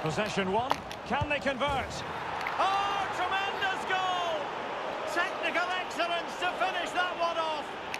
Possession one. Can they convert? Oh, tremendous goal! Technical excellence to finish that one off.